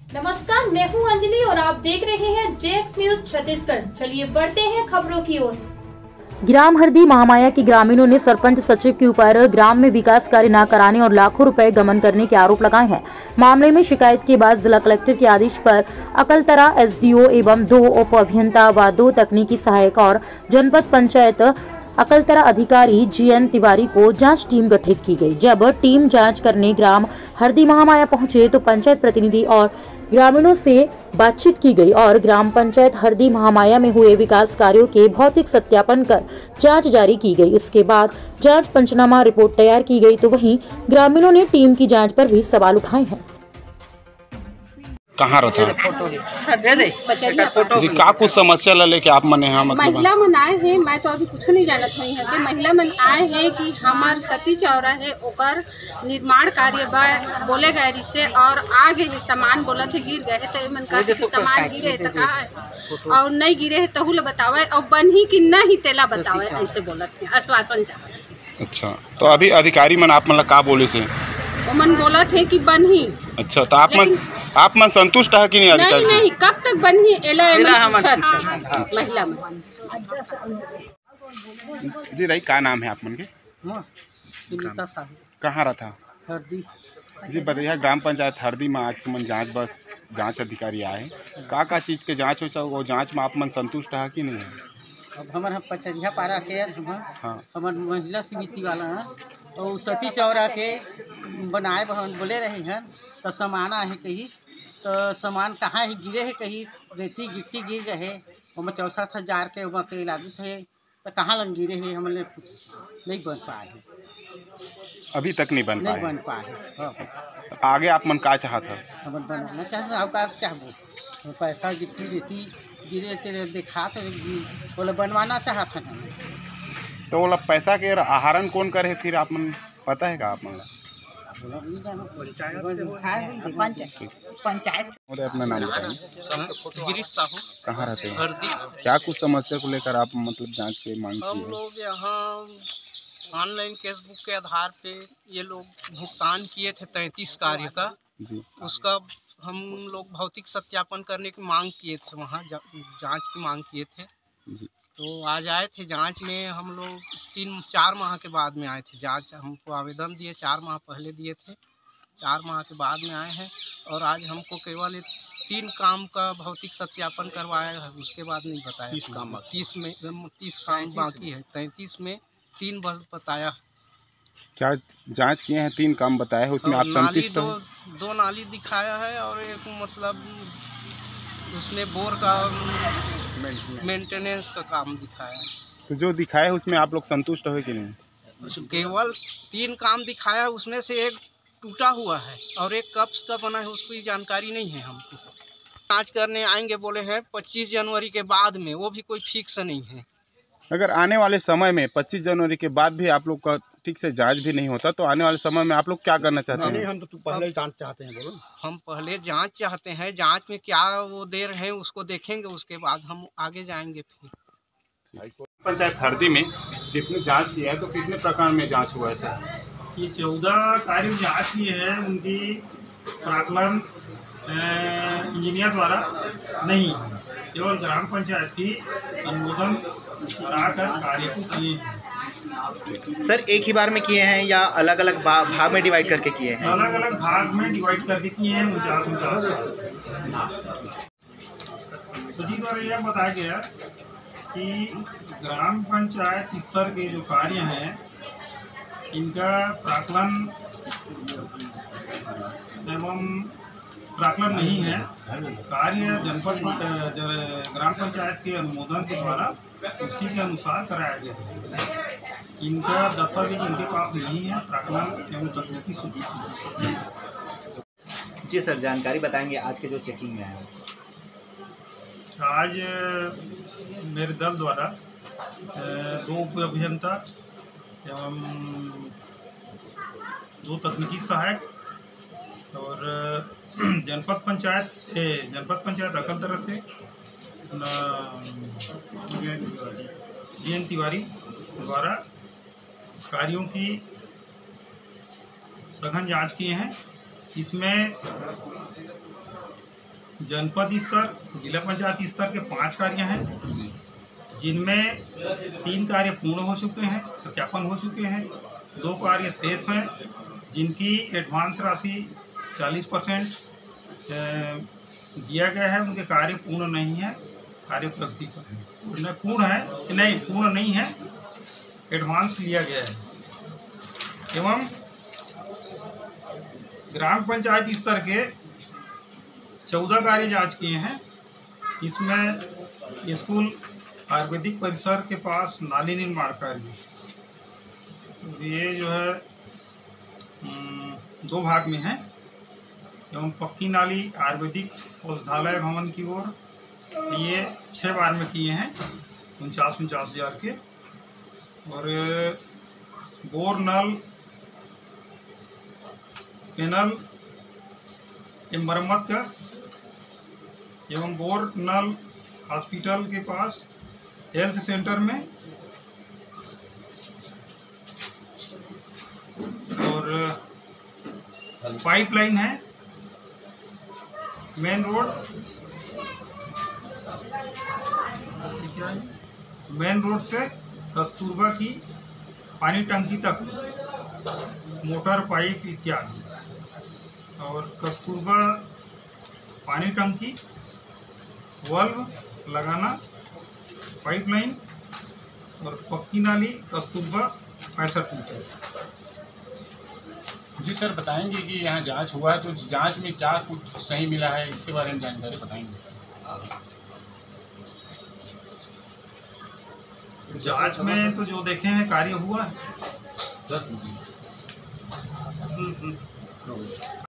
नमस्कार, मैं हूं अंजलि और आप देख रहे हैं जेएक्स न्यूज छत्तीसगढ़। चलिए बढ़ते हैं खबरों की ओर। ग्राम हरदी महामाया के ग्रामीणों ने सरपंच सचिव के ऊपर ग्राम में विकास कार्य न कराने और लाखों रुपए गबन करने के आरोप लगाए हैं। मामले में शिकायत के बाद जिला कलेक्टर के आदेश पर अकलतरा एसडीओ एवं 2 उप अभियंता व 2 तकनीकी सहायक और जनपद पंचायत अकलतरा अधिकारी जीएन तिवारी को जांच टीम गठित की गई। जब टीम जांच करने ग्राम हरदी महामाया पहुंचे तो पंचायत प्रतिनिधि और ग्रामीणों से बातचीत की गई और ग्राम पंचायत हरदी महामाया में हुए विकास कार्यों के भौतिक सत्यापन कर जांच जारी की गई। इसके बाद जांच पंचनामा रिपोर्ट तैयार की गई। तो वहीं ग्रामीणों ने टीम की जांच पर भी सवाल उठाए हैं। कहाँ रहता जी? का कुछ समस्या ला लेके आप मने यहाँ मतलब महिला मन आए हैं। मैं तो अभी कुछ नहीं जानत हुई है कि महिला मन आए हैं कि हमार सती चौरा है ओकर निर्माण कार्य बोले गए रिसे और आगे है सामान बोला थे गिर गए तो मन का सामान गिरे तो कहा है और नहीं गिरे है तहु ला बतावे और बनी कि नहीं तेला बतावे ऐसे बोलत थे आश्वासन चाहे। अच्छा, तो अभी अधिकारी मन आप मतलब का बोले से मन बोला थे कि बनी। अच्छा, तो आप मन संतुष्ट है कि नहीं अधिकारी? नहीं, कब तक बनी एला महिला में जी रही का नाम है आप मन के? सुनीता साहू। कहाँ रहता? हरदी जी बताइए। ग्राम पंचायत हरदी में आज मन जांच अधिकारी आए, का चीज के जांच हो वो जांच में आप मन संतुष्ट है कि नहीं है? अब हमारे पचरिया पारा के हमार महिला समिति वाला और सती चौरा के बनाए बोले रहे हैं तो सामान है कहीं तो सामान कहाँ है गिरे है कहीं रेती गिट्टी गिर गए हम 64,000 के लागू थे तो कहाँ लग गिरे है हमने नहीं बन पाए है। अभी तक नहीं बन पाए। हाँ। आगे आप मन का चाहत है? हम बनाना चाहते हैं का चाहबो पैसा गिट्टी रेती गिरे तेरे देखा बोले बनवाना चाहत है। तो बोला पैसा के आहरण कौन करे फिर आप मन पता है का आप मन? पंचायत। अपना नाम बताइए। गिरीश साहू। कहाँ रहते हैं? हरदी। क्या कुछ समस्या को लेकर आप मतलब जांच के मांग हम लोग यहाँ ऑनलाइन केसबुक के आधार पे ये लोग भुगतान किए थे 33 कार्य का जी, उसका हम लोग भौतिक सत्यापन करने की मांग किए थे, वहाँ जांच की मांग किए थे जी। तो आज आए थे जांच में। हम लोग 3-4 माह के बाद में आए थे जांच। हमको आवेदन दिए 4 माह पहले दिए थे, 4 माह के बाद में आए हैं और आज हमको केवल 3 काम का भौतिक सत्यापन करवाया है, उसके बाद नहीं बताया। 30 काम बाकी है, 33 में 3 बस बताया। क्या जांच किए हैं? 3 काम बताया है, उसमें आप संतुष्ट हो? 2 नाली दिखाया है और एक मतलब उसमें बोर का मेंटेनेंस का काम दिखाया है। तो जो दिखाया है उसमें आप लोग संतुष्ट हो कि नहीं? केवल 3 काम दिखाया है, उसमें से एक टूटा हुआ है और एक कब का बना है उसकी जानकारी नहीं है हमको। जांच करने आएंगे बोले हैं 25 जनवरी के बाद में, वो भी कोई फिक्स नहीं है। अगर आने वाले समय में 25 जनवरी के बाद भी आप लोग का ठीक से जांच भी नहीं होता तो आने वाले समय में आप लोग क्या करना चाहते हैं? हम तो पहले जांच चाहते हैं। बोलो। हम पहले जांच चाहते हैं, जांच में क्या वो दे रहे हैं उसको देखेंगे, उसके बाद हम आगे जाएंगे। फिर पंचायत हरदी में जितनी जांच की है तो कितने प्रकार में जांच हुआ है सर? ये 14 कार्य जांच की है, उनकी प्राक्कलन इंजीनियर द्वारा नहीं, केवल ग्राम पंचायत की अनुमोदन कराकर कार्य को किए हैं। सर एक ही बार में किए हैं या अलग अलग भाग में डिवाइड करके किए हैं? अलग अलग भाग में डिवाइड करके किए हैं। 49 सचिव द्वारा यह बताया गया कि ग्राम पंचायत स्तर के जो कार्य हैं इनका प्राक्कलन एवं प्राक्कलन नहीं है। कार्य जनपद ग्राम पंचायत के अनुमोदन के द्वारा उसी के अनुसार कराया गया है। इनका दस्तावेज इनके पास नहीं है, प्राक्कलन एवं तकनीकी सुविधा। जी सर, जानकारी बताएंगे आज के जो चेकिंग में है उसको। आज मेरे दल द्वारा 2 उप अभियंता एवं 2 तकनीकी सहायक और जनपद पंचायत अकलतरा से जीएन तिवारी द्वारा कार्यों की सघन जांच किए हैं। इसमें जनपद स्तर, जिला पंचायत स्तर के 5 कार्य हैं, जिनमें 3 कार्य पूर्ण हो चुके हैं, सत्यापन हो चुके हैं। 2 कार्य शेष हैं, जिनकी एडवांस राशि 40% दिया गया है। उनके कार्य पूर्ण नहीं है, कार्य प्रगति पर है। पूर्ण है नहीं, पूर्ण नहीं है, एडवांस लिया गया है। एवं ग्राम पंचायत स्तर के 14 कार्य जांच किए हैं। इसमें स्कूल आयुर्वेदिक परिसर के पास नाली निर्माण कार्य, ये जो है 2 भाग में है। एवं पक्की नाली आयुर्वेदिक औषधालय भवन की ओर, ये 6 बार में किए हैं 49 हज़ार के। और बोर नल पेनल की मरम्मत का, एवं बोर नल हॉस्पिटल के पास हेल्थ सेंटर में, और पाइपलाइन है मेन रोड से कस्तूरबा की पानी टंकी तक मोटर पाइप इत्यादि। और कस्तूरबा पानी टंकी, वल्व लगाना, पाइपलाइन और पक्की नाली कस्तूरबा 65 मीटर। जी सर, बताएंगे कि यहाँ जांच हुआ है तो जांच में क्या कुछ सही मिला है, इसके बारे में जानकारी बताएंगे सर। जांच में तो जो देखे हैं कार्य हुआ है।